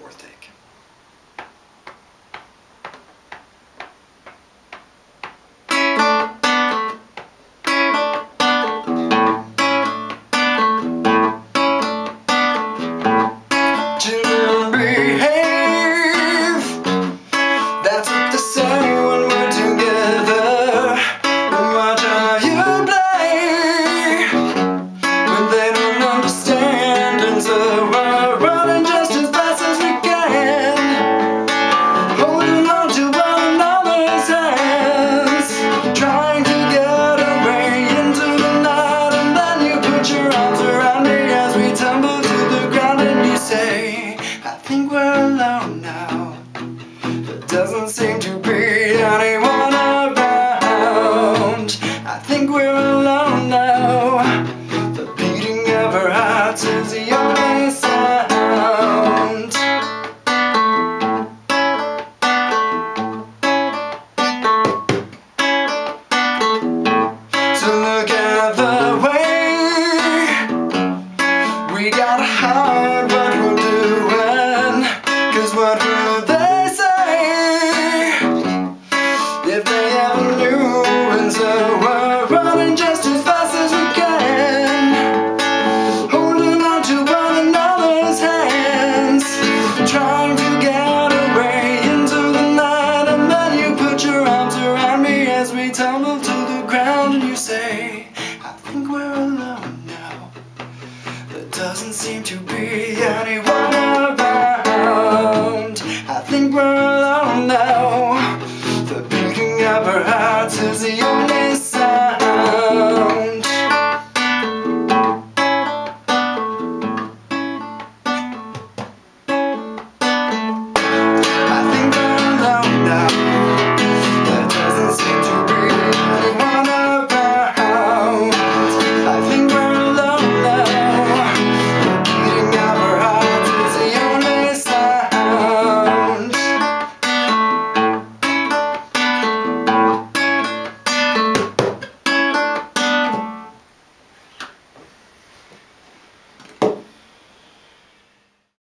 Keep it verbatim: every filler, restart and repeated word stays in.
fourth take. Children behave, that's what they say when we're together. And watch how you play when they don't understand, and so we're running just as fast as we can, holding on to one another's hands, trying to get away into the night. And then you put your arms around me as we tumble to the ground, and you say, I think